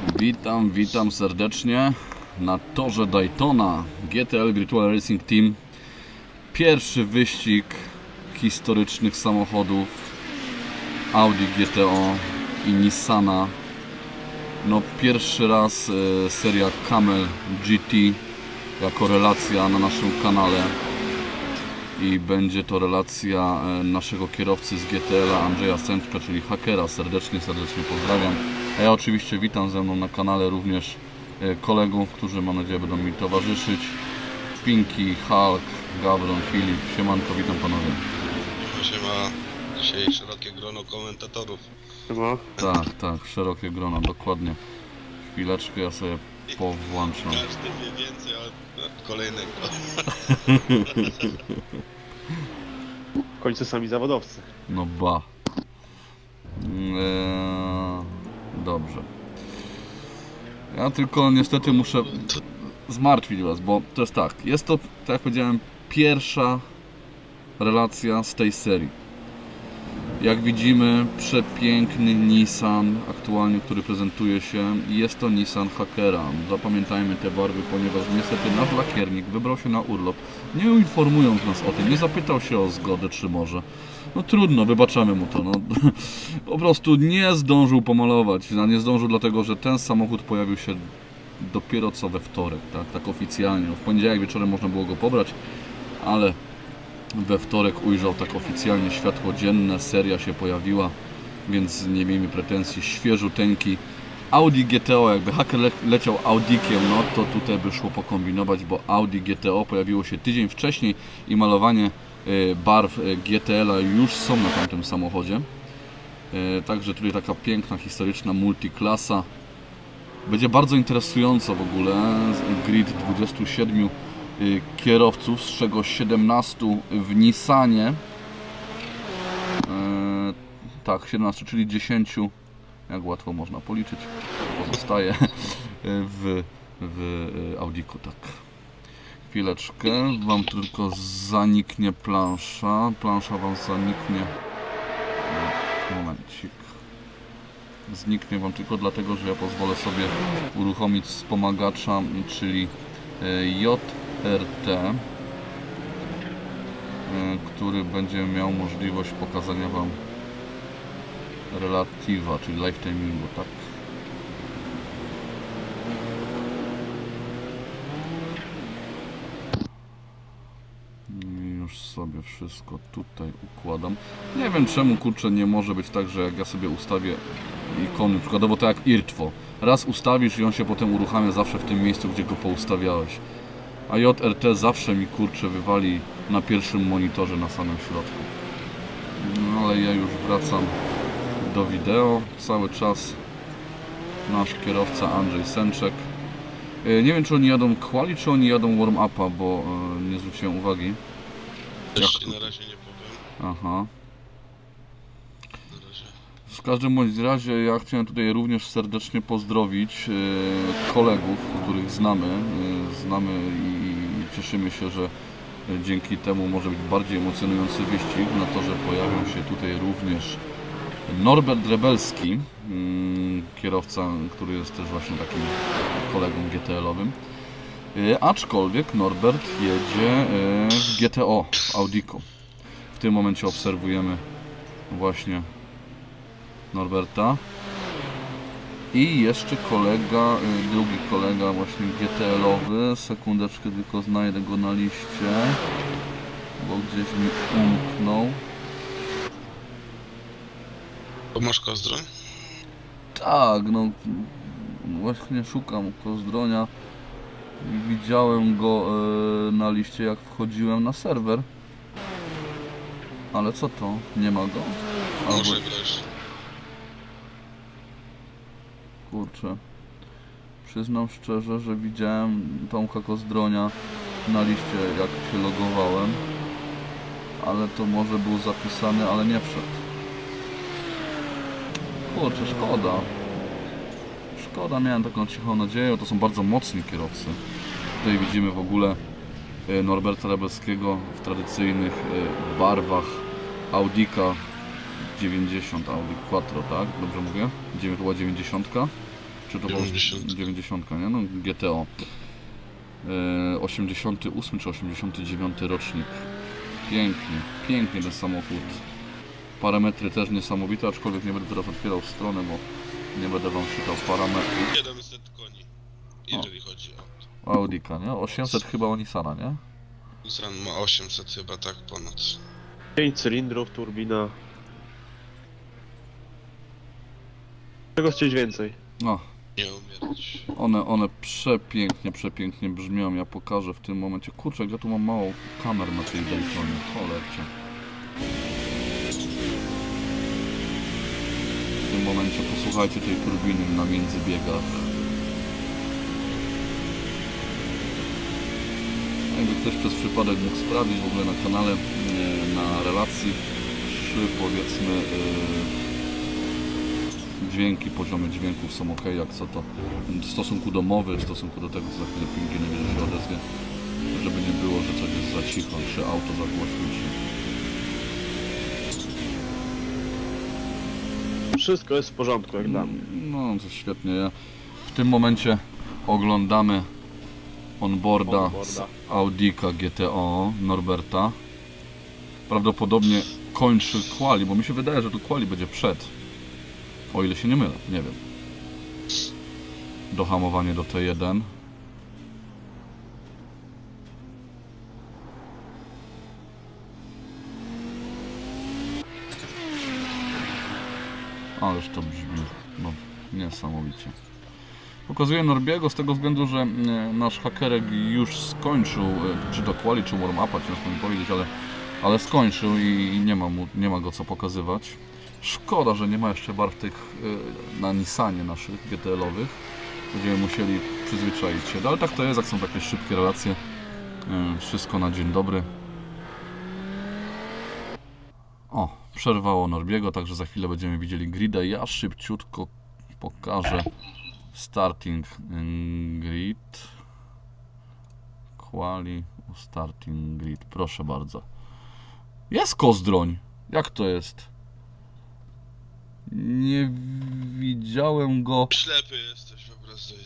Witam serdecznie na torze Daytona GTL Virtual Racing Team. Pierwszy wyścig historycznych samochodów Audi GTO i Nissana. No pierwszy raz seria Camel GT jako relacja na naszym kanale i będzie to relacja naszego kierowcy z GTL-a Andrzeja Sęczka, czyli hakera. Serdecznie pozdrawiam. A ja oczywiście witam ze mną na kanale również kolegów, którzy mam nadzieję będą mi towarzyszyć. Pinki, Hulk, Gawron, Filip. Siemanko, witam panowie. Siema. Dzisiaj szerokie grono komentatorów. Chyba? Tak, szerokie grono, dokładnie. Chwileczkę, ja sobie powłączam. Każdy wie więcej od kolejnego. W końcu sami zawodowcy. No ba. Dobrze. Ja tylko niestety muszę zmartwić was, bo to jest tak. Jest to, tak jak powiedziałem, pierwsza relacja z tej serii. Jak widzimy, przepiękny Nissan aktualnie, który prezentuje się. Jest to Nissan Hakera. Zapamiętajmy te barwy, ponieważ niestety nasz lakiernik wybrał się na urlop, nie informując nas o tym, nie zapytał się o zgodę, czy może. No trudno, wybaczamy mu to. No. Po prostu nie zdążył pomalować. Nie zdążył dlatego, że ten samochód pojawił się dopiero co we wtorek, tak oficjalnie. No, w poniedziałek wieczorem można było go pobrać, ale we wtorek ujrzał tak oficjalnie światło dzienne, seria się pojawiła, więc nie miejmy pretensji, świeżuteńki Audi GTO. Jakby haker leciał Audikiem, no to tutaj by szło pokombinować, bo Audi GTO pojawiło się tydzień wcześniej i malowanie barw GTL-a już są na tamtym samochodzie. Także tutaj taka piękna, historyczna multiklasa. Będzie bardzo interesująco w ogóle. Grid 27 kierowców, z czego 17 w Nissanie. Tak, 17, czyli 10, jak łatwo można policzyć, pozostaje w Audiku, tak. Chwileczkę, wam tylko zaniknie plansza. Plansza wam zaniknie. Momencik. Zniknie wam tylko dlatego, że ja pozwolę sobie uruchomić wspomagacza, czyli JRT, który będzie miał możliwość pokazania wam relatywa, czyli lifetimingu, tak? Już sobie wszystko tutaj układam. Nie wiem czemu, kurczę, nie może być tak, że jak ja sobie ustawię ikony, przykładowo tak jak IRTWO. Raz ustawisz i on się potem uruchamia zawsze w tym miejscu, gdzie go poustawiałeś. A JRT zawsze mi, kurczę, wywali na pierwszym monitorze na samym środku. No ale ja już wracam do wideo. Cały czas nasz kierowca Andrzej Sęczek. Nie wiem, czy oni jadą quali, czy oni jadą warm-upa, bo nie zwróciłem uwagi. Jeszcze na razie nie powiem. Aha. Na razie. W każdym bądź razie ja chciałem tutaj również serdecznie pozdrowić kolegów, których znamy i cieszymy się, że dzięki temu może być bardziej emocjonujący wyścig. Na torze pojawił się tutaj również Norbert Rebelski, kierowca, który jest też właśnie takim kolegą GTL-owym. Aczkolwiek Norbert jedzie w GTO, w Audiku. W tym momencie obserwujemy właśnie Norberta. I jeszcze kolega, drugi kolega właśnie GTL-owy. Sekundeczkę, tylko znajdę go na liście, bo gdzieś mi umknął. Masz Kozdroń? Tak, no właśnie szukam Kozdronia. Widziałem go na liście, jak wchodziłem na serwer. Ale co to? Nie ma go? Może grać. Kurczę. Przyznam szczerze, że widziałem Tomka Kozdronia na liście, jak się logowałem. Ale to może był zapisany, ale nie wszedł. Kurczę, szkoda. Szkoda, miałem taką cichą nadzieję. To są bardzo mocni kierowcy. Tutaj widzimy w ogóle Norberta Rebelskiego w tradycyjnych barwach Audika 90, Audi Quattro, tak? Dobrze mówię? To była 90. czy to było 90, nie? No GTO. 88 czy 89 rocznik. Pięknie, pięknie ten samochód. Parametry też niesamowite, aczkolwiek nie będę teraz otwierał strony, bo nie będę wam czytał parametrów. 700 koni, jeżeli chodzi o... Audika, nie? 800 chyba o Nissana, nie? Nissan ma 800 chyba, tak, ponad. 5 cylindrów, turbina. Czego chcieć więcej? No, Nie umierać. one przepięknie, przepięknie brzmią. Ja pokażę w tym momencie. Kurczę, ja tu mam mało kamer na tej Daytonie. Cholercie. W tym momencie posłuchajcie tej turbiny na międzybiegach. Jakby ktoś przez przypadek mógł sprawdzić w ogóle na kanale, na relacji, czy powiedzmy dźwięki, poziomy dźwięków są ok, jak co to w stosunku do mowy, w stosunku do tego, co za chwilę pingwiny się odezwie, żeby nie było, że coś jest za cicho, czy auto za głośno, Wszystko jest w porządku, jak dla mnie. No, to świetnie. W tym momencie oglądamy onboarda z Audika GTO Norberta. Prawdopodobnie kończy quali, bo mi się wydaje, że tu quali będzie przed. O ile się nie mylę, nie wiem. Dohamowanie do T1. Ależ to brzmi, no, niesamowicie. Pokazuję Norbiego z tego względu, że nasz hakerek już skończył, czy to quali, czy warm-upa, ciężko mi powiedzieć, ale skończył i nie ma go co pokazywać. Szkoda, że nie ma jeszcze barw tych na Nissanie naszych GTL-owych. Będziemy musieli przyzwyczaić się. No, ale tak to jest, jak są takie szybkie relacje. Wszystko na dzień dobry. O, przerwało Norbiego, także za chwilę będziemy widzieli grida. Ja szybciutko pokażę starting grid. Quali, starting grid. Proszę bardzo. Jest Kozdroń. Jak to jest? Nie widziałem go. Ślepy jesteś po prostu.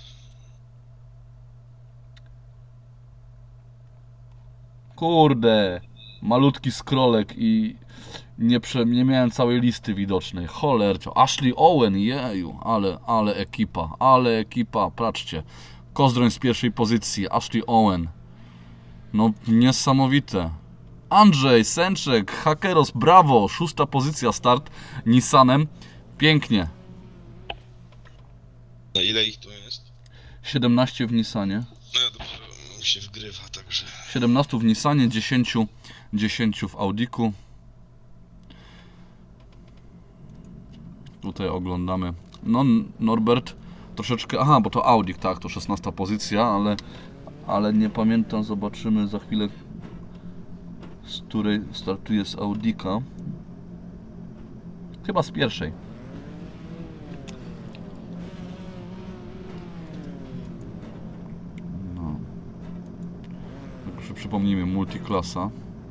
Kurde, malutki scrollek i nie miałem całej listy widocznej. Cholercio. Ashley Owen, jeju, ale ekipa, patrzcie. Kozdroń z pierwszej pozycji, Ashley Owen. No niesamowite. Andrzej, Sęczek, Hakeros, brawo, 6. pozycja, start Nissanem. Pięknie. Na ile ich tu jest? 17 w Nissanie. No ja dobrze, mi się wgrywa, także... 17 w Nissanie, 10 w Audiku. Tutaj oglądamy. No, Norbert troszeczkę... Aha, bo to Audik, tak, to 16 pozycja, ale nie pamiętam, zobaczymy za chwilę, z której startuje z Audika. Chyba z pierwszej. No. Przypomnijmy, multiklasa.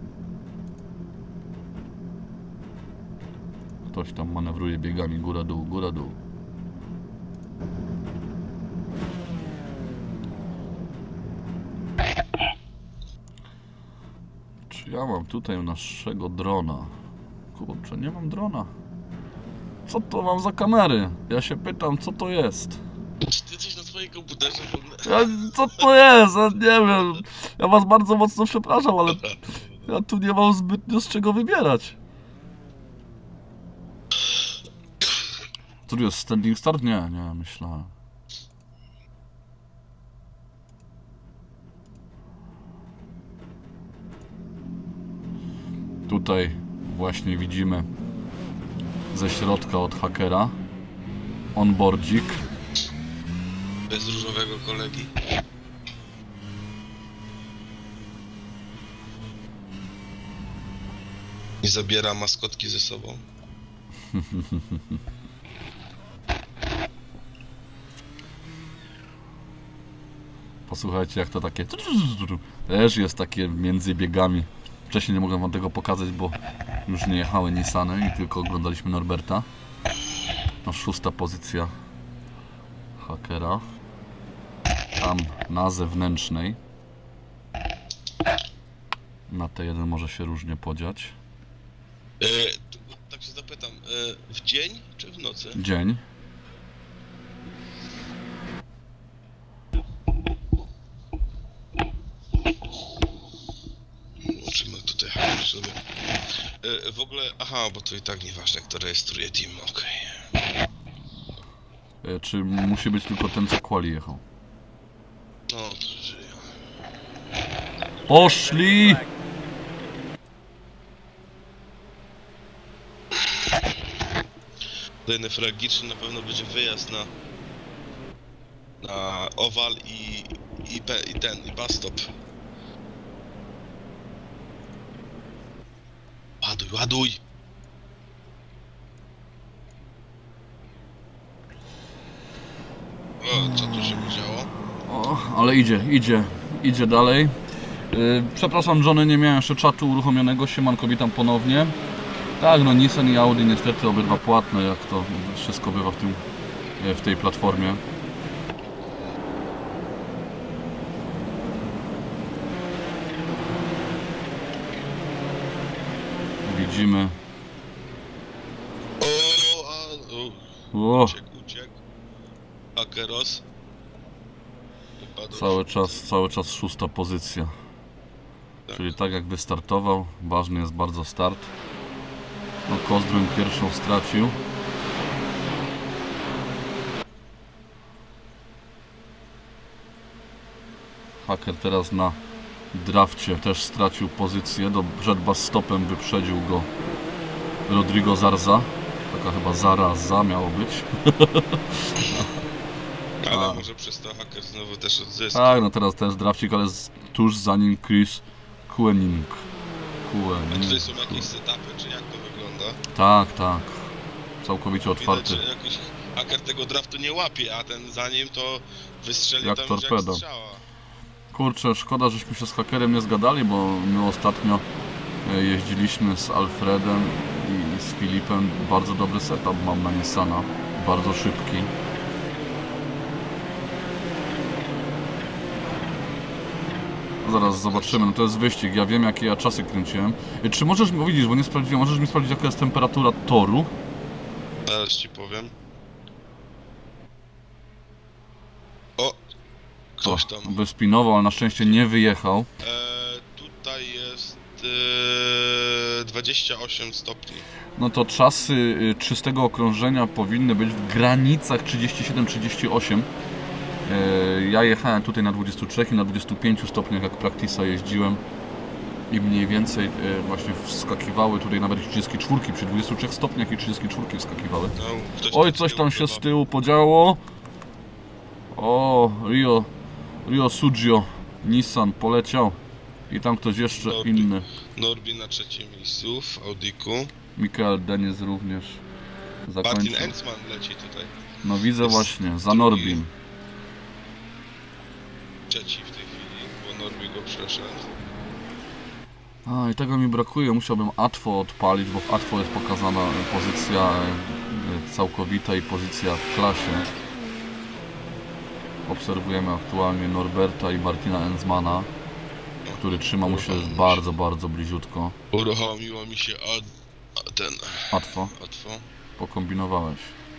Ktoś tam manewruje biegami góra-dół, góra-dół. Czy ja mam tutaj naszego drona? Kurczę, nie mam drona. Co to mam za kamery? Ja się pytam, co to jest? Czy ty coś na swoim komputerze w ogóle? Co to jest? Ja nie wiem. Ja was bardzo mocno przepraszam, ale ja tu nie mam zbytnio z czego wybierać. Co tu jest? Standing start? Nie, myślałem. Tutaj właśnie widzimy ze środka od hakera onboardzik. Bez różowego kolegi. I zabiera maskotki ze sobą. Posłuchajcie, jak to takie też jest takie między biegami. Wcześniej nie mogłem wam tego pokazać, bo już nie jechały Nissany i tylko oglądaliśmy Norberta. No, 6. pozycja hakera. Tam na zewnętrznej. Na T1 może się różnie podziać. Tak się zapytam, w dzień czy w nocy? Dzień. Musimy tutaj haker sobie. W ogóle, aha, bo to i tak nieważne, kto rejestruje team, okej. Czy musi być tylko ten, co quali jechał? No, to żyje. Poszli! Kolejny fragiczny na pewno będzie wyjazd na Owal i bus stop. Ładuj, ładuj! O, co tu się działo? O, ale idzie dalej. Przepraszam Johnny, nie miałem jeszcze czatu uruchomionego, siemanko, witam ponownie. Tak, no Nissan i Audi niestety obydwa płatne, jak to wszystko bywa w tej platformie. Widzimy. O, Uciekł. Akeros. cały czas 6. pozycja. Tak. Czyli tak jak wystartował, ważny jest bardzo start. No, Kozdroń pierwszą stracił. Haker teraz na drafcie też stracił pozycję. Przed bus stopem wyprzedził go Rodrigo Zarza. Taka chyba Zaraza miało być. Ale może przez to haker znowu też odzyska. Tak, no teraz też drafcik, ale tuż za nim Chris Kuening. A tutaj są jakieś setupy, czy jak to wygląda? Tak. Całkowicie otwarty. Widać, że jakiś haker tego draftu nie łapie, a ten za nim to wystrzeli Jak tam torpedo. jak strzała. Kurczę, szkoda, żeśmy się z hakerem nie zgadali, bo my ostatnio jeździliśmy z Alfredem i z Filipem. Bardzo dobry setup mam na Nissana. Bardzo szybki. Zaraz zobaczymy, no to jest wyścig, ja wiem jakie ja czasy kręciłem. Czy możesz mi, widzisz, bo nie sprawdziłem, możesz mi sprawdzić jaka jest temperatura toru? Zaraz ci powiem. O! Ktoś tam. Wyspinował, ale na szczęście nie wyjechał. Tutaj jest 28 stopni. No to czasy czystego okrążenia powinny być w granicach 37-38. Ja jechałem tutaj na 23 i na 25 stopniach jak praktisa jeździłem i mniej więcej właśnie wskakiwały tutaj nawet 34 przy 23 stopniach i 34 wskakiwały. No, Oj, coś tam się z tyłu podziało. O, Rio Sugio Nissan poleciał i tam ktoś jeszcze inny. Norbi na trzecim miejscu w Audiku. Mikael Denis również zakończył. Martin Ensman leci tutaj. No widzę właśnie, za Norbim. Trzeci w tej chwili, bo Norbi go przeszedł. A i tego mi brakuje, musiałbym Atwo odpalić, bo w Atwo jest pokazana pozycja całkowita i pozycja w klasie. Obserwujemy aktualnie Norberta i Martina Ensmana, który trzyma mu się bardzo, bardzo bliziutko. Uruchomiło mi się ten... Atwo, Atwo. pokombinowałeś.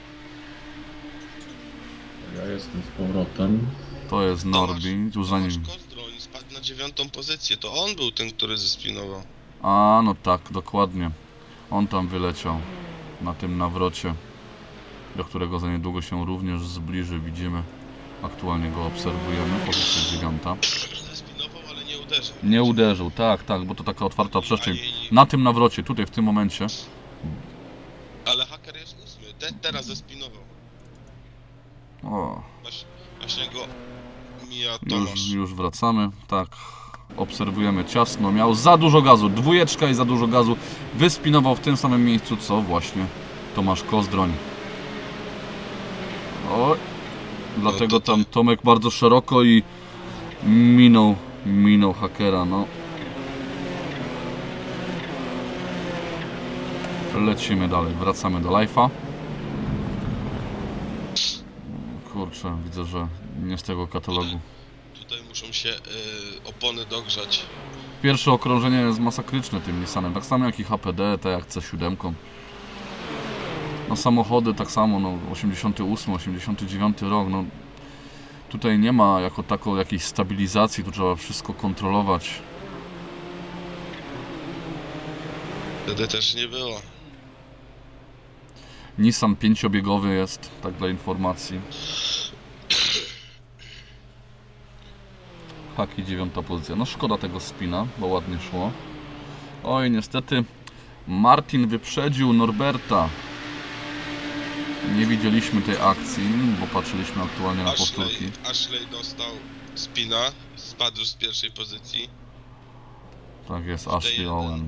Ja jestem z powrotem. To jest Norbi, tu za nim. Kozdroń spadł na 9. pozycję, to on był ten, który zespinował. A, no tak, dokładnie. On tam wyleciał na tym nawrocie, do którego za niedługo się również zbliży, widzimy. Aktualnie go obserwujemy, pozycja 9. Zespinował, ale nie uderzył. Nie uderzył, tak, bo to taka otwarta przestrzeń. Na tym nawrocie, tutaj w tym momencie. Ale haker jest 8. Teraz zespinował. O, Właśnie go mija Tomasz. już wracamy, tak. Obserwujemy ciasno, miał za dużo gazu, dwójeczka i za dużo gazu. Wyspinował w tym samym miejscu, co właśnie Tomasz Kozdroń. O, dlatego tam Tomek bardzo szeroko i minął hakera, no. Lecimy dalej, wracamy do live'a. Kurczę, widzę, że nie z tego katalogu. Tutaj muszą się opony dogrzać. Pierwsze okrążenie jest masakryczne tym Nissanem, tak samo jak i HPD, tak jak C7. No samochody tak samo, no 88, 89 rok, no tutaj nie ma jako tako jakiejś stabilizacji, tu trzeba wszystko kontrolować. Wtedy też nie było. Nissan 5-biegowy jest, tak dla informacji. Haki 9 pozycja. No szkoda tego spina, bo ładnie szło. Oj, niestety Martin wyprzedził Norberta. Nie widzieliśmy tej akcji, bo patrzyliśmy aktualnie na powtórki. Ashley dostał spina, spadł z pierwszej pozycji. Tak jest, Ashley Owen.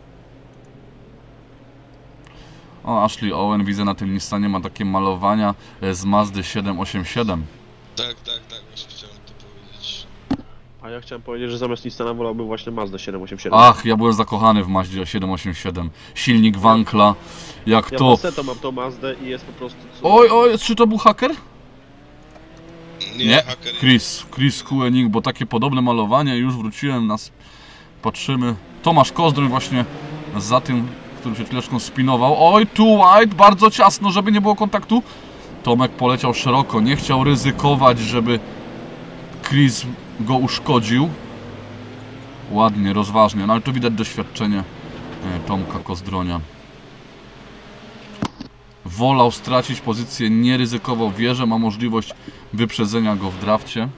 O, Ashley Owen, widzę na tym Nissanie ma takie malowania z Mazdy 787. Tak, właśnie chciałem to powiedzieć. A ja chciałem powiedzieć, że zamiast Nissana wolałby właśnie Mazda 787. Ach, ja byłem zakochany w Mazdzie 787. Silnik Wankla, jak Ja to... Passeto mam tą Mazdę i jest po prostu... Oj, czy to był haker? Nie, haker. Chris Kuenik, bo takie podobne malowanie, już wróciłem, patrzymy. Tomasz Kozdroń właśnie za tym, który się chwileczką spinował. Oj, too wide, bardzo ciasno, żeby nie było kontaktu. Tomek poleciał szeroko, nie chciał ryzykować, żeby Chris go uszkodził. Ładnie, rozważnie, no ale tu widać doświadczenie Tomka Kozdronia. Wolał stracić pozycję, nie ryzykował, wie, że ma możliwość wyprzedzenia go w drafcie.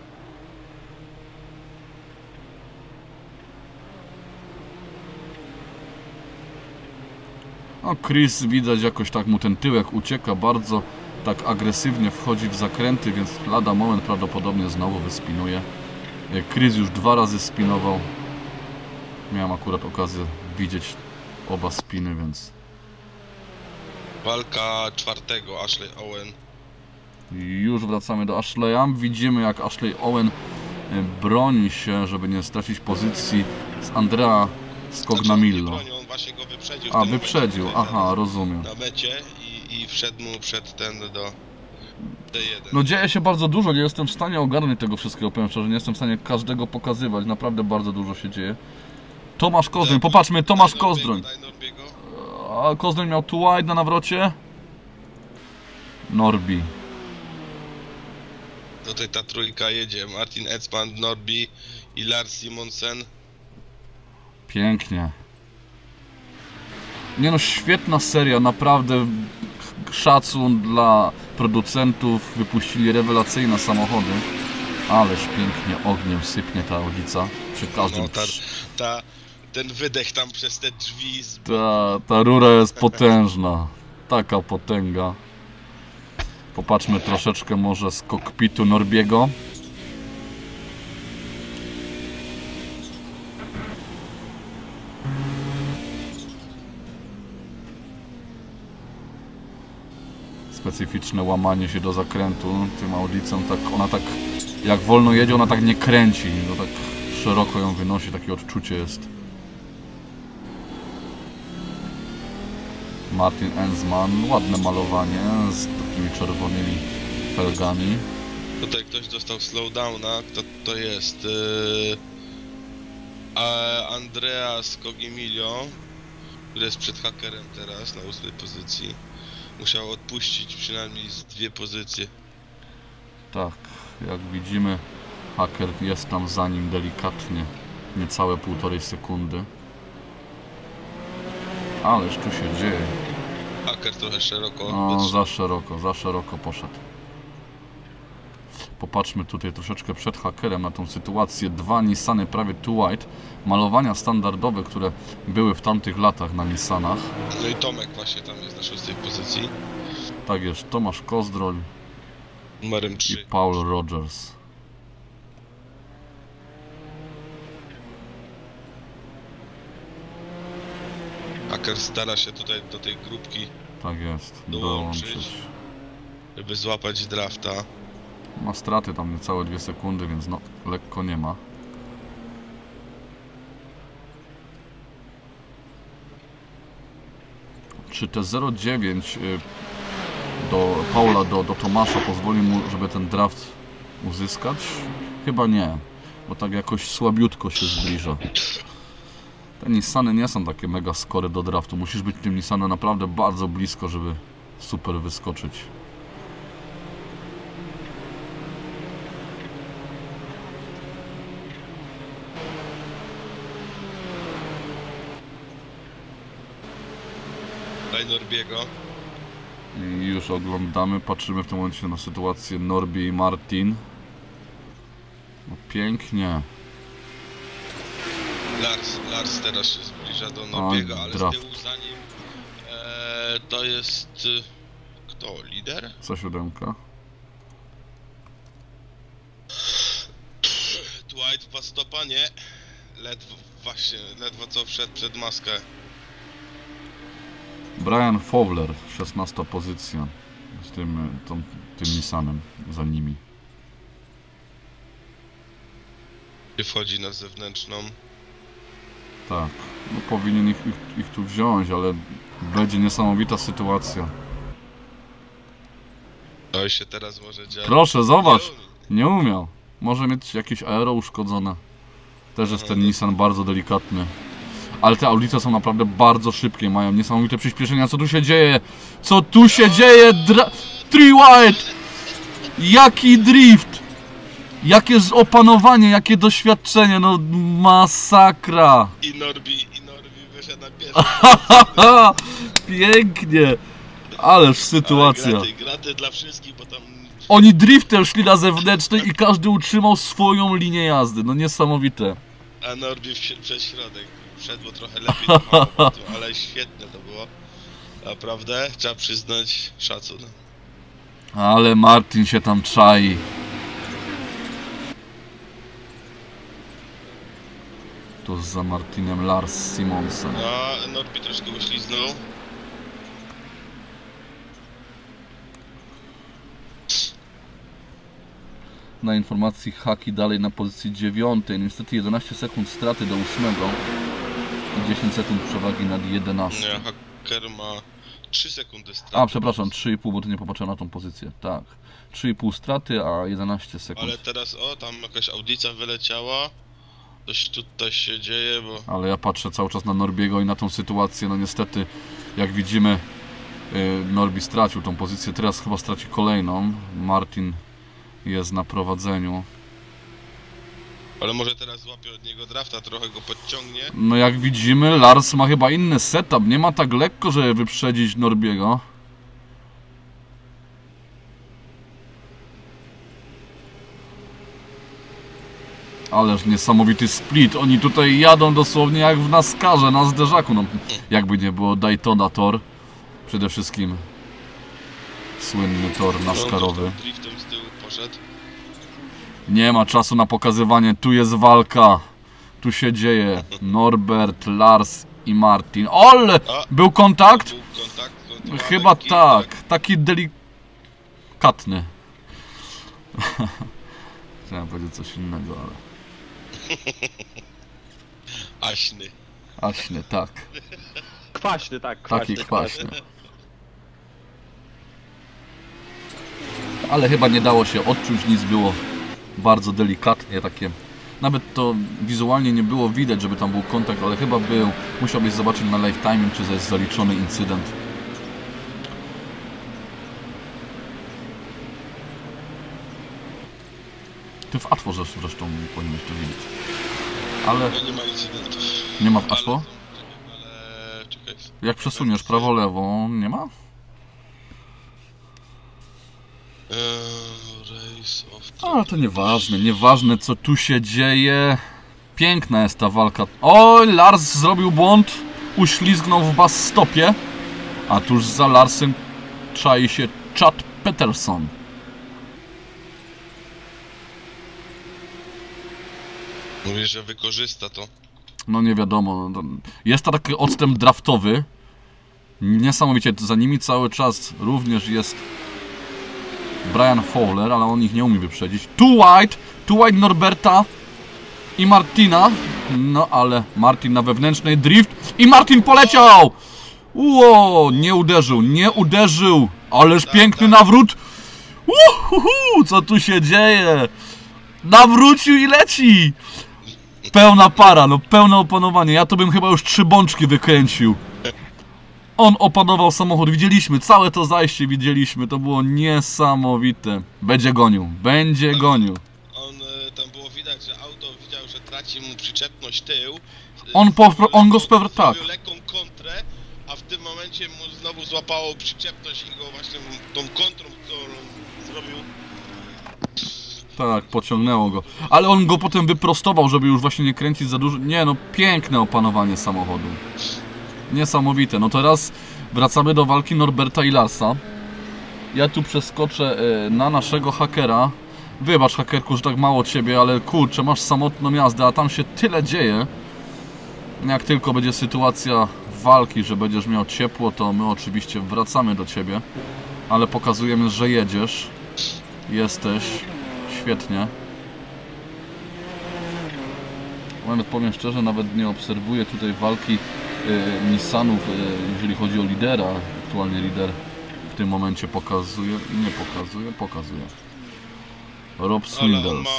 No Chris widać jakoś tak mu ten tyłek ucieka, bardzo tak agresywnie wchodzi w zakręty, więc lada moment prawdopodobnie znowu wyspinuje. Chris już 2 razy spinował. Miałem akurat okazję widzieć oba spiny, więc... Walka czwartego, Ashley Owen. Już wracamy do Ashleya. Widzimy, jak Ashley Owen broni się, żeby nie stracić pozycji z Andrea Scognamillo. On właśnie go wyprzedził. A, wyprzedził, aha, rozumiem. Na mecie i wszedł mu przed ten do D1. No dzieje się bardzo dużo, nie jestem w stanie ogarnąć tego wszystkiego, powiem szczerze, nie jestem w stanie każdego pokazywać, naprawdę bardzo dużo się dzieje. Tomasz Kozdroń, popatrzmy, Tomasz Kozdroń. A Kozdroń miał tu wide na nawrocie. Norbi. Tutaj ta trójka jedzie. Martin Edsman, Norbi i Lars Simonsen. Pięknie. Nie no, świetna seria, naprawdę szacun dla producentów, wypuścili rewelacyjne samochody. Ależ pięknie ogniem sypnie ta ulica przy każdym... No, ten wydech tam przez te drzwi... Ta rura jest potężna, taka potęga. Popatrzmy troszeczkę może z kokpitu Norbiego. Specyficzne łamanie się do zakrętu tym Audicą, tak ona tak jak wolno jedzie, ona tak nie kręci, no tak szeroko ją wynosi, takie odczucie jest. Martin Ensman, ładne malowanie z takimi czerwonymi felgami. Tutaj ktoś dostał slowdowna, kto to jest? Andrea Scogimillo, który jest przed hakerem teraz na 8. pozycji. Musiał odpuścić przynajmniej z 2 pozycje. Tak, jak widzimy, haker jest tam za nim delikatnie, niecałe 1,5 sekundy. Ależ tu się dzieje. Haker trochę szeroko. No, za szeroko poszedł. Popatrzmy tutaj troszeczkę przed hakerem na tą sytuację. 2 Nissany prawie too wide. Malowania standardowe, które były w tamtych latach na Nissanach. No i Tomek właśnie tam jest na 6. pozycji. Tak jest, Tomasz Kozdroń Numerem i 3. Paul Rogers. Haker stara się tutaj do tej grupki Tak jest, dołączyć, dołączyć. żeby złapać drafta. Ma straty tam niecałe 2 sekundy, więc no lekko nie ma. Czy te 0,9 Paula do Tomasza pozwoli mu, żeby ten draft uzyskać? Chyba nie, bo tak jakoś słabiutko się zbliża. Te Nissany nie są takie mega skory do draftu. Musisz być tym Nissanem naprawdę bardzo blisko, żeby super wyskoczyć. Norbiego. I już oglądamy, patrzymy w tym momencie na sytuację Norbi i Martin. No pięknie. Lars teraz się zbliża do Norbiego, ale draft. z tyłu za nim to jest... kto? Lider? C7. Dwight 2 stopa, nie. Ledwo co wszedł przed maskę. Brian Fowler, 16 pozycja. Z tym Nissanem za nimi. Wchodzi na zewnętrzną. Tak, no powinien ich tu wziąć, ale będzie niesamowita sytuacja. To się teraz może dziać. Proszę, zobacz, nie umiał. Może mieć jakieś aero uszkodzone. Też jest ten Nissan bardzo delikatny. Ale te aulice są naprawdę bardzo szybkie, mają niesamowite przyspieszenia. Co tu się dzieje? Co tu się dzieje? Three White! Jaki drift! Jakie opanowanie, jakie doświadczenie, no masakra! I Norbi wyszedł na pierwszy. Pięknie! Ależ sytuacja. Graty dla wszystkich, bo tam... Oni driftem szli na zewnętrznej i każdy utrzymał swoją linię jazdy, no niesamowite. A Norbi przez środek. Wszedło trochę lepiej do małopotu, ale świetne to było. Naprawdę, trzeba przyznać szacun. Ale Martin się tam czai. Tu za Martinem Lars Simonsen. A Norbi troszkę uśliznął. Na informacji Haki dalej na pozycji 9. Niestety 11 sekund straty do 8. I 10 sekund przewagi nad 11. Nie, Haker ma 3 sekundy straty. A, przepraszam, 3,5, bo tu nie popatrzyłem na tą pozycję. Tak. 3,5 straty, a 11 sekund. Ale teraz, tam jakaś audycja wyleciała. Coś tutaj się dzieje, bo... Ale ja patrzę cały czas na Norbiego i na tą sytuację. No niestety, jak widzimy, Norbi stracił tą pozycję. Teraz chyba straci kolejną. Martin jest na prowadzeniu. Ale może teraz złapie od niego drafta, trochę go podciągnie. No jak widzimy, Lars ma chyba inny setup. Nie ma tak lekko, żeby wyprzedzić Norbiego. Ależ niesamowity split. Oni tutaj jadą dosłownie jak w NASCARze, na zderzaku. No, jakby nie było Daytona Tor. Przede wszystkim słynny tor NASCARowy. Driftem z tyłu poszedł. Nie ma czasu na pokazywanie. Tu jest walka. Tu się dzieje. Norbert, Lars i Martin. Ole! Był kontakt? Był kontakt, Chyba tak. Taki delikatny. Chciałem powiedzieć coś innego, ale... Aśny. Aśny, tak. Kwaśny, tak, Taki kwaśny. Ale chyba nie dało się odczuć, nic było bardzo delikatnie, takie... Nawet to wizualnie nie było widać, żeby tam był kontakt, ale chyba był. Musiałbyś zobaczyć na live timing, czy to jest zaliczony incydent. Ty w Atwo zresztą powinieneś to widzieć. Ale... Nie ma incydentów. Nie ma w Atwo? Ale... czekaj. Jak przesuniesz prawo-lewo, nie ma? Ale to nieważne, nieważne co tu się dzieje. Piękna jest ta walka. Oj, Lars zrobił błąd. Uślizgnął w bas stopie. A tuż za Larsem czai się Chad Peterson. Mówisz, że wykorzysta to. No nie wiadomo. Jest to taki odstęp draftowy. Niesamowicie. Za nimi cały czas również jest Brian Fowler, ale on ich nie umie wyprzedzić. Two White Norberta i Martina. No ale Martin na wewnętrznej drift i Martin poleciał! Ło, nie uderzył. Ależ Tak, piękny tak. nawrót! Uhuhu, co tu się dzieje? Nawrócił i leci! Pełna para, no pełne opanowanie. Ja to bym chyba już 3 bączki wykręcił. On opanował samochód, widzieliśmy, całe to zajście widzieliśmy, to było niesamowite. Będzie gonił. On, tam było widać, że auto widział, że traci mu przyczepność tył. On go spełnił, tak. Zrobił lekką kontrę, a w tym momencie mu znowu złapało przyczepność i go właśnie tą kontrą, którą zrobił. Tak, pociągnęło go. Ale on go potem wyprostował, żeby już właśnie nie kręcić za dużo. Nie no, piękne opanowanie samochodu. Niesamowite. No teraz wracamy do walki Norberta i Larsa. Ja tu przeskoczę na naszego hakera. Wybacz, hakerku, że tak mało ciebie, ale kurczę, masz samotną jazdę, a tam się tyle dzieje. Jak tylko będzie sytuacja walki, że będziesz miał ciepło, to my oczywiście wracamy do ciebie. Ale pokazujemy, że jedziesz. Jesteś. Świetnie. Nawet powiem szczerze, nawet nie obserwuję tutaj walki Nissanów, jeżeli chodzi o lidera. Aktualnie lider w tym momencie pokazuje i nie pokazuje, pokazuje. Rob Ale on Swindles.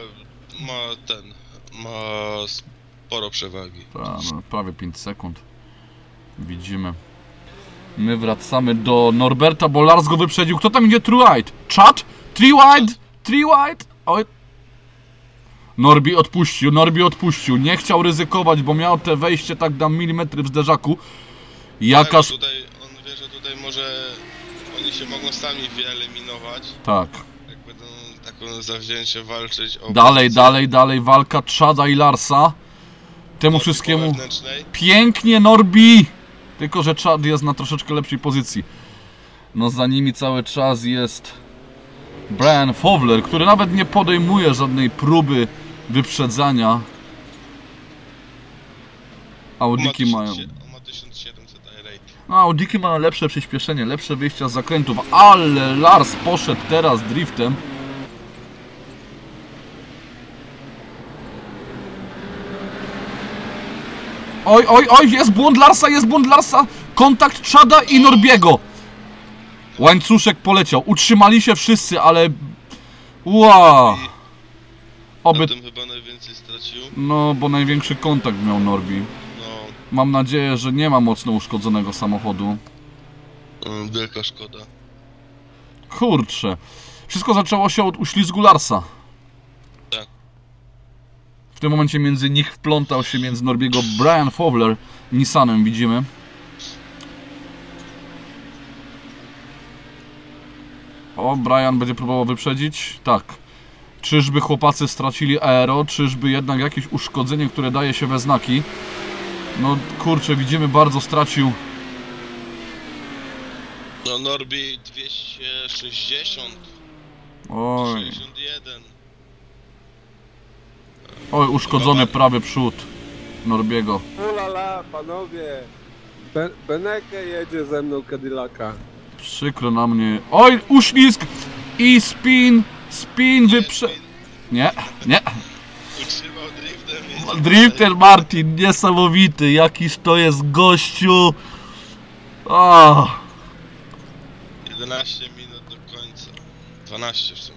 ma sporo przewagi. Ta, no, prawie 5 sekund. Widzimy. My wracamy do Norberta, bo Lars go wyprzedził. Kto tam idzie? True White? Chat? Tree White? Oj. Norbi odpuścił. Nie chciał ryzykować, bo miał te wejście tak na milimetry w zderzaku. Jakaż... Tutaj, on wie, że tutaj może oni się mogą sami wyeliminować. Tak. Jak będą taką zawzięcie walczyć o... Dalej, walka Chada i Larsa. Temu wszystkiemu... wewnętrznej. Pięknie, Norbi! Tylko, że Chad jest na troszeczkę lepszej pozycji. No za nimi cały czas jest Brian Fowler, który nawet nie podejmuje żadnej próby wyprzedzania. Audiki mają... On ma 1700 rating. No, Audiki mają lepsze przyspieszenie, lepsze wyjścia z zakrętów, ale Lars poszedł teraz driftem. Oj, jest błąd Larsa, kontakt Chada i Norbiego. Łańcuszek poleciał, utrzymali się wszyscy, ale... Wow. Na tym chyba najwięcej stracił. No, bo największy kontakt miał Norbi. No, Mam nadzieję, że nie ma mocno uszkodzonego samochodu. wielka szkoda. Kurczę. Wszystko zaczęło się od uślizgu Larsa. Tak. W tym momencie między nich wplątał się między Norbiego Brian Fowler Nissanem, widzimy. O, Brian będzie próbował wyprzedzić. Tak. Czyżby chłopacy stracili aero? Czyżby jednak jakieś uszkodzenie, które daje się we znaki? No kurczę, widzimy, bardzo stracił. No, Norbi 260. Oj, 61. oj, uszkodzony prawy przód Norbiego. Ulala, panowie! Beneke jedzie ze mną Cadillaca. Przykro na mnie. Oj, uślizg i spin Nie. Utrzymał driftem. Drifter Martin, niesamowity, jakiż to jest gościu. Ah. 11 minut do końca. 12 w sumie.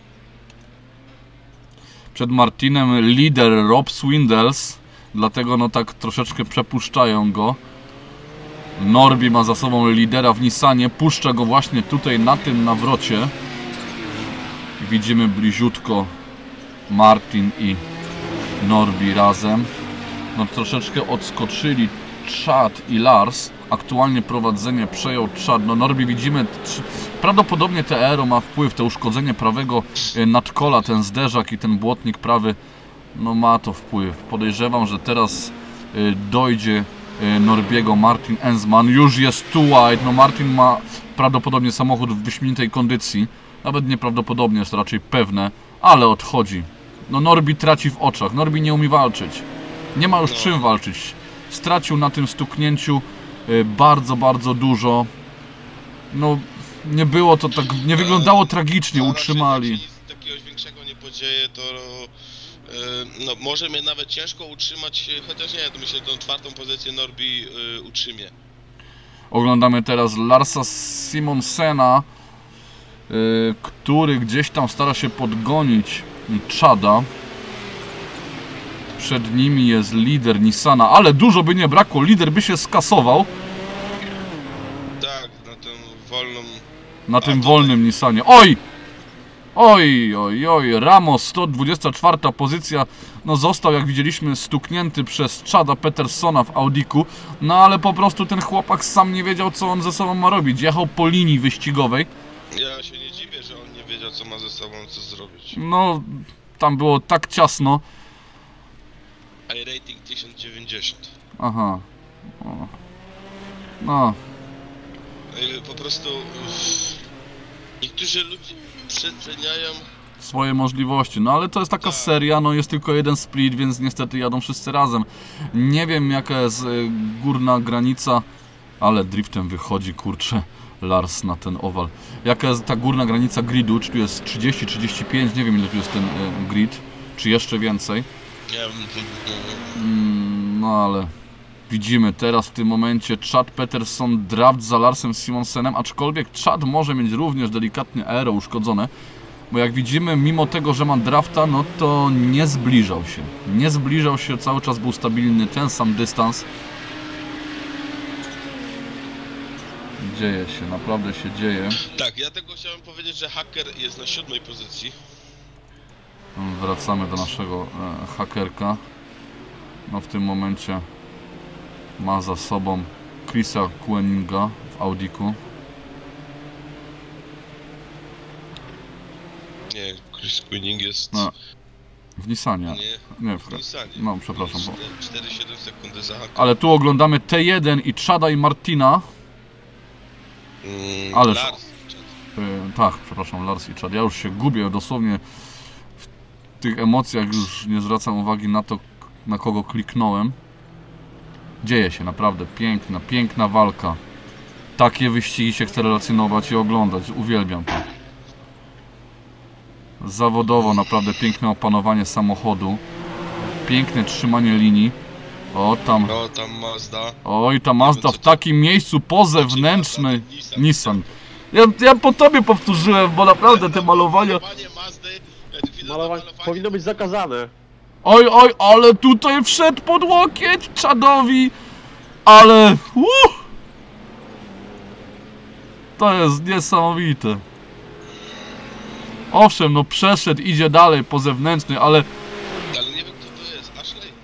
Przed Martinem lider Rob Swindles, dlatego no tak troszeczkę przepuszczają go. Norbi ma za sobą lidera w Nissanie, puszcza go właśnie tutaj na tym nawrocie. Widzimy bliziutko Martin i Norbi razem. No troszeczkę odskoczyli Chad i Lars. Aktualnie prowadzenie przejął Chad. No Norbi widzimy, prawdopodobnie te aero ma wpływ, te uszkodzenie prawego nadkola, ten zderzak i ten błotnik prawy, no ma to wpływ. Podejrzewam, że teraz dojdzie Norbiego Martin Ensman. Już jest too wide. No Martin ma prawdopodobnie samochód w wyśmienitej kondycji. Nawet nieprawdopodobnie, jest raczej pewne, ale odchodzi. No Norbi traci w oczach. Norbi nie umie walczyć. Nie ma już czym walczyć. Stracił na tym stuknięciu bardzo dużo. No nie było to tak, nie wyglądało tragicznie, utrzymali. Jak się nic takiego większego nie podzieje, to no, może mnie nawet ciężko utrzymać, chociaż nie, to myślę, że tą czwartą pozycję Norbi utrzymie. Oglądamy teraz Larsa Simonsena, który gdzieś tam stara się podgonić Chada. Przed nimi jest lider Nissana, ale dużo by nie brakło, lider by się skasował. Tak, na tę wolną... Na tym wolnym Nissanie. Oj! Oj, oj, oj, Ramos, 124 pozycja. No został, jak widzieliśmy, stuknięty przez Chada Petersona w Audiku. No ale po prostu ten chłopak sam nie wiedział, co on ze sobą ma robić. Jechał po linii wyścigowej. Ja się nie dziwię, że on nie wiedział, co ma ze sobą, co zrobić. No, tam było tak ciasno. iRating 1090. Aha. O. No. Po prostu... Niektórzy ludzie przeceniają... Swoje możliwości, no ale to jest taka seria, no jest tylko jeden split, więc niestety jadą wszyscy razem. Nie wiem, jaka jest górna granica, ale driftem wychodzi, kurczę, Lars na ten owal. Jaka jest ta górna granica gridu, czy tu jest 30, 35, nie wiem ile tu jest ten grid, czy jeszcze więcej. No ale widzimy teraz w tym momencie Chad Peterson draft za Larsem Simonsenem, aczkolwiek Chad może mieć również delikatnie aero uszkodzone. Bo jak widzimy, mimo tego, że ma drafta, no to nie zbliżał się. Nie zbliżał się, cały czas był stabilny, ten sam dystans. Dzieje się, naprawdę się dzieje. Tak, ja tego chciałem powiedzieć, że haker jest na 7. pozycji. Wracamy do naszego hakerka. No w tym momencie ma za sobą Chrisa Koeninga w Audiku. Nie, Chris Queening jest... No, w Nissanie. Nie, w Nissanie. No, przepraszam. 4,7 sekundy za haker. Ale tu oglądamy T1 i Chada i Martina. Ależ... Lars. Tak, przepraszam, Lars i Chad. Ja już się gubię dosłownie w tych emocjach, już nie zwracam uwagi na to, na kogo kliknąłem. Dzieje się, naprawdę piękna, piękna walka. Takie wyścigi się chce relacjonować i oglądać, uwielbiam to. Zawodowo naprawdę piękne opanowanie samochodu. Piękne trzymanie linii. O tam Mazda. Oj, ta Mazda w takim miejscu po zewnętrznej. Nissan. Ja po tobie powtórzyłem, bo naprawdę te malowania... Malowanie powinno być zakazane. Oj, oj, ale tutaj wszedł pod łokieć Chadowi. Ale... To jest niesamowite. Owszem, no przeszedł, idzie dalej po zewnętrznej, ale... Ale nie wiem, kto to jest.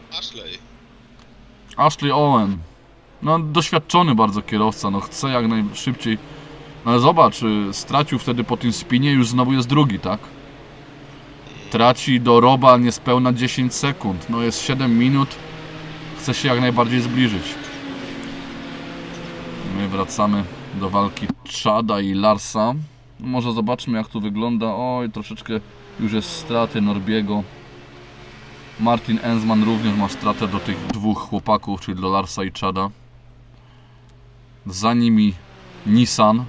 Ashley Owen. No doświadczony bardzo kierowca, no chce jak najszybciej. No ale zobacz, stracił wtedy po tym spinie, już znowu jest drugi, tak? Traci do Roba niespełna 10 sekund. No jest 7 minut. Chce się jak najbardziej zbliżyć. My wracamy do walki Chada i Larsa. Może zobaczmy, jak tu wygląda. Oj, troszeczkę już jest straty Norbiego. Martin Enzman również ma stratę do tych dwóch chłopaków, czyli do Larsa i Chada. Za nimi Nissan.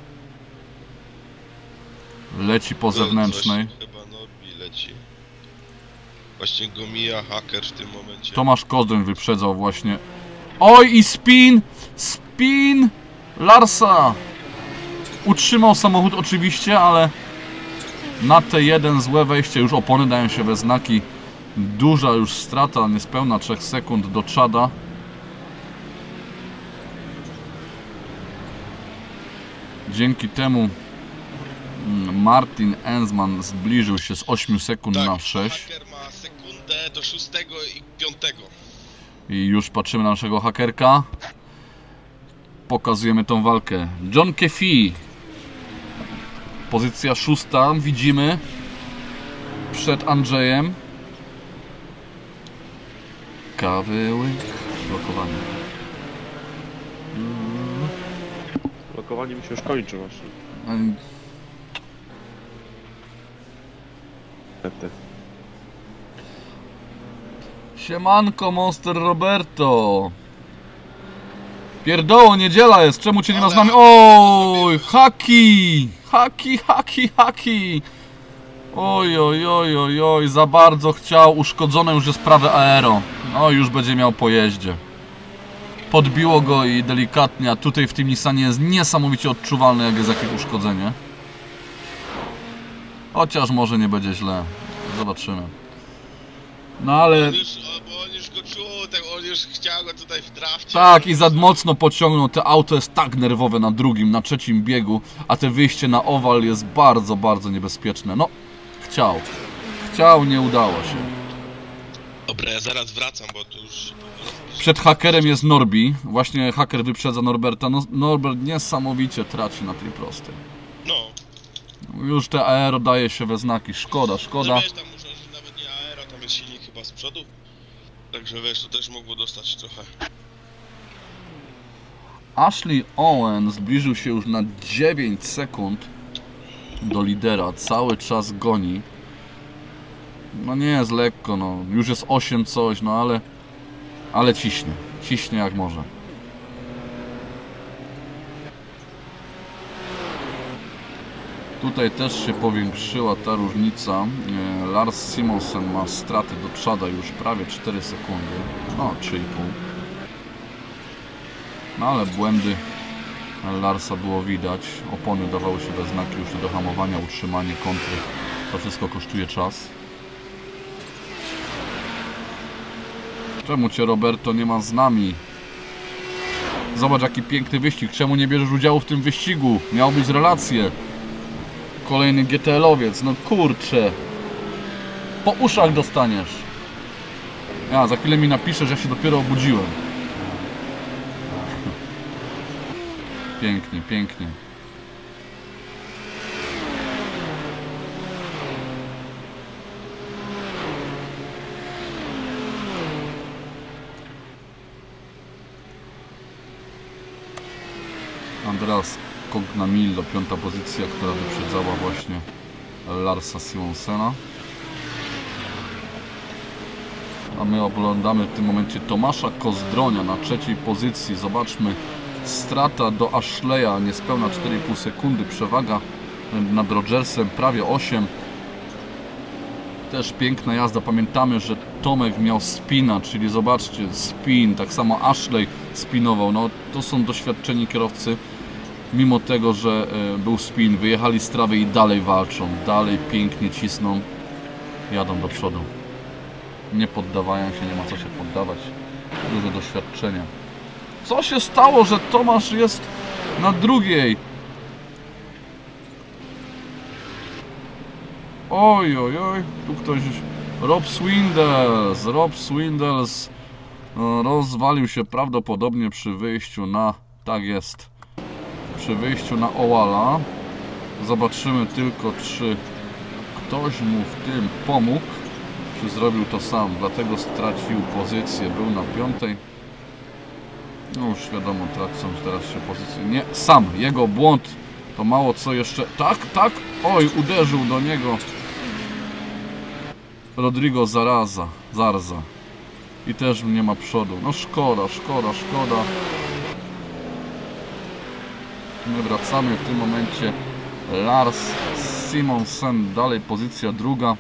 Leci po zewnętrznej. Chyba Norbi leci. Właśnie go mija haker w tym momencie. Tomasz Kozdroń wyprzedzał właśnie. Oj i spin! Spin! Larsa! Utrzymał samochód oczywiście, ale na T1 złe wejście. Już opony dają się we znaki. Duża już strata, niespełna 3 sekund do Chada. Dzięki temu Martin Enzman zbliżył się z 8 sekund na 6. Haker ma sekundę do 6 i 5. I już patrzymy na naszego hakerka. Pokazujemy tą walkę. John Kefi. Pozycja 6. Widzimy przed Andrzejem. Kawyły. Blokowanie. Blokowanie mi się już kończy właśnie. Siemanko, Monster Roberto. Pierdoło, niedziela jest, czemu cię nie ma z nami? Oj, haki! Haki, haki, haki! Oj, oj, oj, oj, oj, za bardzo chciał, uszkodzone już jest prawe aero. No już będzie miał po jeździe. podbiło go i delikatnie, a tutaj w tym Nissanie jest niesamowicie odczuwalne, jak jest jakieś uszkodzenie. Chociaż może nie będzie źle. Zobaczymy. No ale... On już go czuł, tak, on już chciał go tutaj w drafcie. Tak, i za mocno pociągnął. To auto jest tak nerwowe na drugim, na trzecim biegu, a te wyjście na owal jest bardzo, bardzo niebezpieczne. No, chciał, nie udało się. Dobra, ja zaraz wracam, bo tu już... Przed hakerem jest Norbi. Właśnie haker wyprzedza Norberta. No, Norbert niesamowicie traci na tej prostej. No. Już te aero daje się we znaki. Szkoda. No wiesz, tam muszę, że nawet nie aero, tam jest silnik chyba z przodu. Także wiesz, to też mogło dostać trochę. Ashley Owen zbliżył się już na 9 sekund do lidera. Cały czas goni. No nie jest lekko, no. Już jest 8 coś, no ale ciśnie. Ciśnie jak może. Tutaj też się powiększyła ta różnica. Lars Simonsen ma straty do przada już prawie 4 sekundy. No, 3,5. No ale błędy Larsa było widać. Opony dawały się we znaki już do hamowania, utrzymanie kontry. To wszystko kosztuje czas. Czemu cię, Roberto, nie ma z nami? Zobacz, jaki piękny wyścig. Czemu nie bierzesz udziału w tym wyścigu? Miał być relacje. Kolejny GTL-owiec. No kurczę. Po uszach dostaniesz. Ja, za chwilę mi napiszesz, że ja się dopiero obudziłem. Pięknie, pięknie. Andreas Cognamillo, 5. pozycja, która wyprzedzała właśnie Larsa Simonsena. A my oglądamy w tym momencie Tomasza Kozdronia na 3. pozycji. Zobaczmy, strata do Ashleya, niespełna 4,5 sekundy, przewaga nad Rogersem prawie 8. Też piękna jazda. Pamiętamy, że Tomek miał spina, czyli zobaczcie, spin, tak samo Ashley spinował. No to są doświadczeni kierowcy. Mimo tego, że był spin, wyjechali z trawy i dalej walczą, dalej pięknie cisną, jadą do przodu. Nie poddawają się, nie ma co się poddawać. Dużo doświadczenia. Co się stało, że Tomasz jest na drugiej? Oj, tu ktoś... Rob Swindles rozwalił się prawdopodobnie przy wyjściu na... Tak jest. Przy wyjściu na Owala. Zobaczymy tylko, czy ktoś mu w tym pomógł, czy zrobił to sam, dlatego stracił pozycję, był na 5. No już wiadomo, tracą teraz się pozycję. Nie, sam, jego błąd, to mało co jeszcze. Tak, oj, uderzył do niego Rodrigo Zarza. I też nie ma przodu. No szkoda. My wracamy w tym momencie. Lars Simonsen, dalej pozycja 2.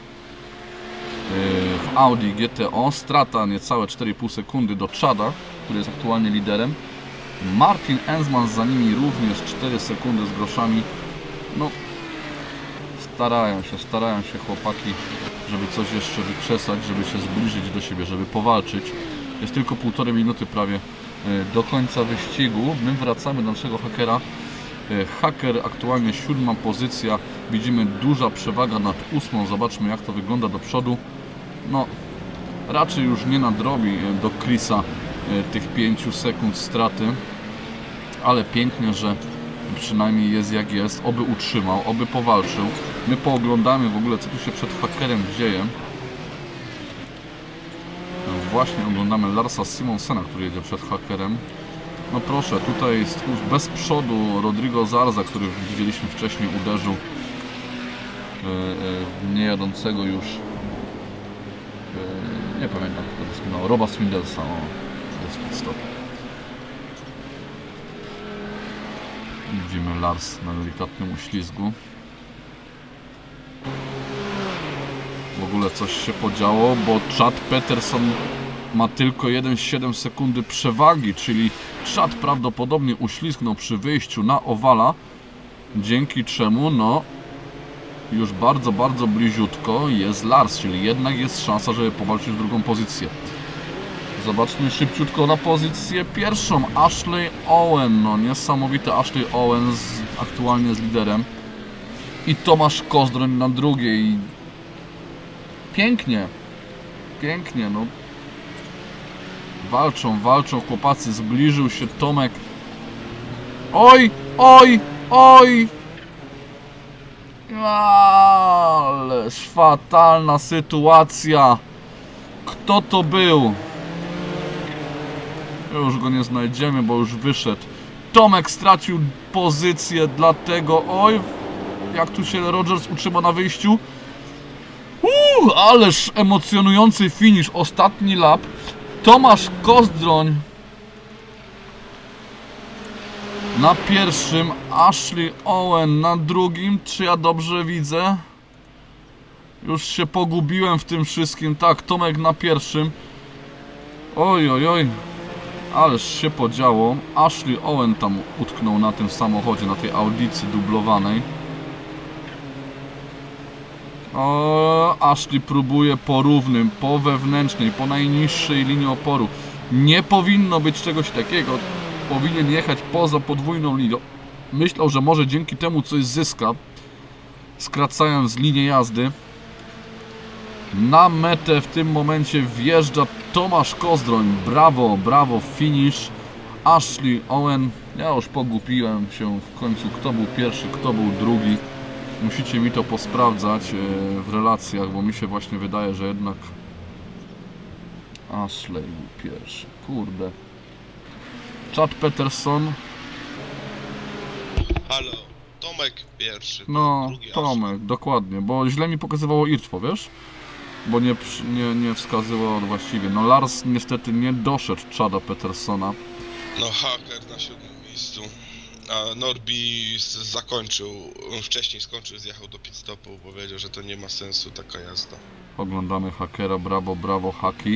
W Audi GTO. Strata niecałe 4,5 sekundy do Chada, który jest aktualnie liderem. Martin Ensman za nimi również 4 sekundy z groszami. No, starają się chłopaki, żeby coś jeszcze wykrzesać, żeby się zbliżyć do siebie, żeby powalczyć. Jest tylko 1,5 minuty prawie do końca wyścigu. My wracamy do naszego hakera. Haker aktualnie 7. pozycja. Widzimy duża przewaga nad 8. Zobaczmy, jak to wygląda do przodu. No, raczej już nie nadrobi do Chrisa tych 5 sekund straty. Ale pięknie, że przynajmniej jest jak jest. Oby utrzymał, oby powalczył. My pooglądamy w ogóle, co tu się przed hakerem dzieje. Właśnie oglądamy Larsa Simonsena, który jedzie przed hakerem. No proszę, tutaj jest już bez przodu Rodrigo Zarza, który widzieliśmy wcześniej, uderzył niejadącego już, nie pamiętam kto doskonale, Roba Swindelsa, jest podstawą. Widzimy Lars na delikatnym uślizgu. W ogóle coś się podziało, bo Chad Peterson ma tylko 1,7 sekundy przewagi, czyli Chad prawdopodobnie uślizgnął przy wyjściu na owala, dzięki czemu no już bardzo, bardzo bliziutko jest Lars, czyli jednak jest szansa, żeby powalczyć w drugą pozycję. Zobaczmy szybciutko na pozycję pierwszą. Ashley Owen, no niesamowity Ashley Owen aktualnie z liderem. I Tomasz Kozdroń na drugiej. Pięknie, pięknie, no. Walczą chłopacy, zbliżył się Tomek. Oj, oj, oj! Ależ fatalna sytuacja. Kto to był? Już go nie znajdziemy, bo już wyszedł. Tomek stracił pozycję, dlatego... Oj, jak tu się Rogers utrzyma na wyjściu. Ależ emocjonujący finish, ostatni lap. Tomasz Kozdroń na pierwszym, Ashley Owen na drugim. Czy ja dobrze widzę? Już się pogubiłem w tym wszystkim. Tak, Tomek na pierwszym. Oj, oj, oj. Ależ się podziało. Ashley Owen tam utknął na tym samochodzie, na tej audycji dublowanej. Ashley próbuje po równym, po wewnętrznej, po najniższej linii oporu. Nie powinno być czegoś takiego. Powinien jechać poza podwójną linią. Myślał, że może dzięki temu coś zyska, skracając linię jazdy. Na metę w tym momencie wjeżdża Tomasz Kozdroń. Brawo, brawo, finish. Ashley Owen. Ja już pogubiłem się w końcu, kto był pierwszy, kto był drugi. Musicie mi to posprawdzać w relacjach, bo mi się właśnie wydaje, że jednak Ashley był pierwszy. Kurde. Chad Peterson. Halo, Tomek pierwszy. No, drugi Tomek, Ashley. dokładnie, bo źle mi pokazywało IRTWO, wiesz? Bo nie wskazywało właściwie. No Lars niestety nie doszedł Chada Petersona. No, Hacker na 7. miejscu. A Norbi zakończył, on wcześniej skończył, zjechał do pit stopu, powiedział, że to nie ma sensu taka jazda. Oglądamy Hakera, brawo, brawo, Haki.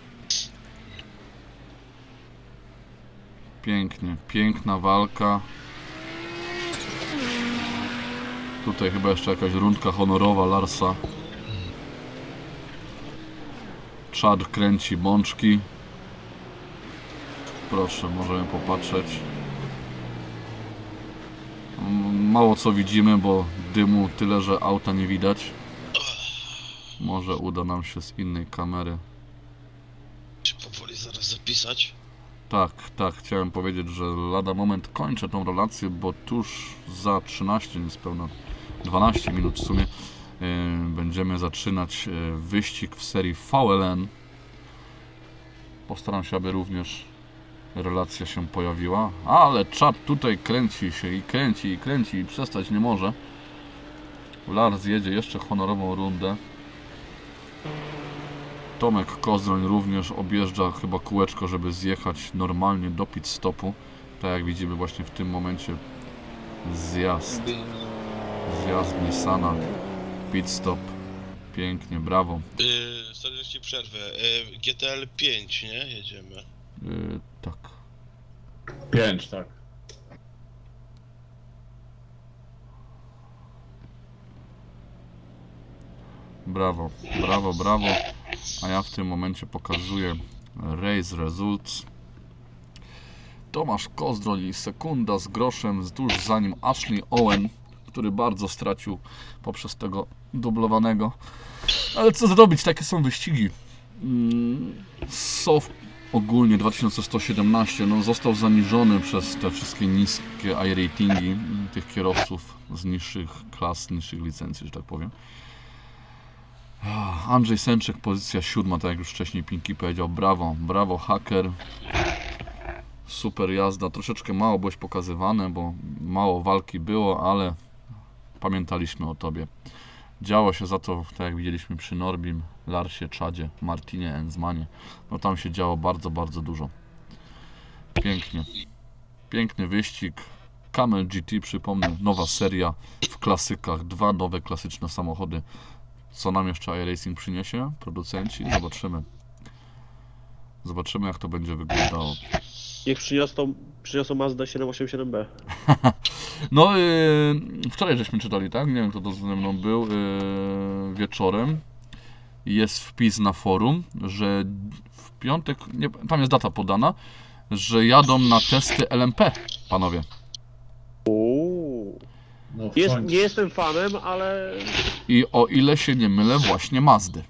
Pięknie, piękna walka. Tutaj chyba jeszcze jakaś rundka honorowa Larsa. Chad kręci bączki. Proszę, możemy popatrzeć. Mało co widzimy, bo dymu tyle, że auta nie widać. Może uda nam się z innej kamery. Się powoli zaraz zapisać. Tak, tak, chciałem powiedzieć, że lada moment kończę tą relację, bo tuż za 13, niespełna 12 minut w sumie, będziemy zaczynać wyścig w serii VLN. Postaram się, aby również relacja się pojawiła, ale Chad tutaj kręci się i kręci i kręci i przestać nie może. Lars jedzie jeszcze honorową rundę. Tomek Kozdroń również objeżdża chyba kółeczko, żeby zjechać normalnie do pit stopu. Tak jak widzimy właśnie w tym momencie zjazd Nissana, pit stop. Pięknie, brawo. Sorry, że ci przerwę. GTL 5, nie? Jedziemy. Tak. 5, tak. Brawo, brawo, brawo. A ja w tym momencie pokazuję race results. Tomasz Kozdroń i sekunda z groszem tuż za nim Ashley Owen, który bardzo stracił poprzez tego dublowanego. Ale co zrobić, takie są wyścigi. SOF ogólnie 2117 no, został zaniżony przez te wszystkie niskie iRatingi tych kierowców z niższych klas, niższych licencji, że tak powiem. Andrzej Sęczek, pozycja 7, tak jak już wcześniej Pinky powiedział. Brawo, brawo Haker. Super jazda, troszeczkę mało byłeś pokazywane, bo mało walki było, ale pamiętaliśmy o tobie. Działo się za to, tak jak widzieliśmy przy Norbim, Larsie, Chadzie, Martinie, Enzmanie. No tam się działo bardzo, bardzo dużo. Pięknie. Piękny wyścig. Camel GT, przypomnę, nowa seria w klasykach. 2 nowe klasyczne samochody. Co nam jeszcze iRacing przyniesie? Producenci? Zobaczymy. Zobaczymy, jak to będzie wyglądało. Niech przyniosą Mazda 787B. No, wczoraj żeśmy czytali, tak? Nie wiem, kto to ze mną był. Wieczorem jest wpis na forum, że w piątek, nie, tam jest data podana, że jadą na testy LMP, panowie. No w Nie końcu. jestem fanem, ale... I o ile się nie mylę, właśnie Mazdy.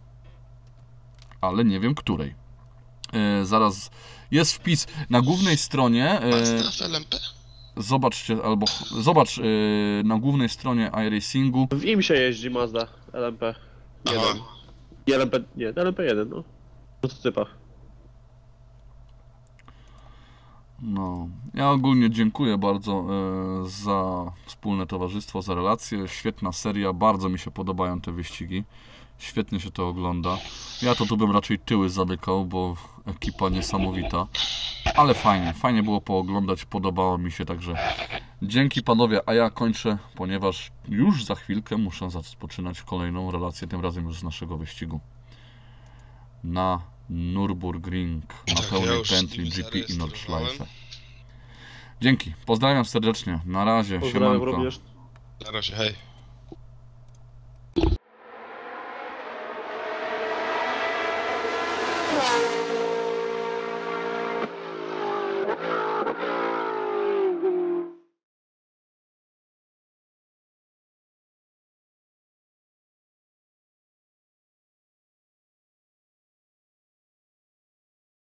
Ale nie wiem której. Zaraz jest wpis na głównej stronie. Mazda w LMP? Zobaczcie, albo zobacz na głównej stronie iRacingu. W IMSie jeździ Mazda LMP 1. Aha. Nie LMP, nie, LMP 1, no. W prototypach. No, ja ogólnie dziękuję bardzo za wspólne towarzystwo, za relacje. Świetna seria, bardzo mi się podobają te wyścigi. Świetnie się to ogląda. Ja to tu bym raczej tyły zamykał, bo ekipa niesamowita. Ale fajnie było pooglądać, podobało mi się, także dzięki panowie, a ja kończę, ponieważ już za chwilkę muszę rozpoczynać kolejną relację, tym razem już z naszego wyścigu. Na Nürburgring, na Tak, ja pełnej już pętli nimi GP i zarejestrowałem. Nordschleife. Dzięki, pozdrawiam serdecznie, na razie, Pozdrawiam siemanko. również. Na razie, hej.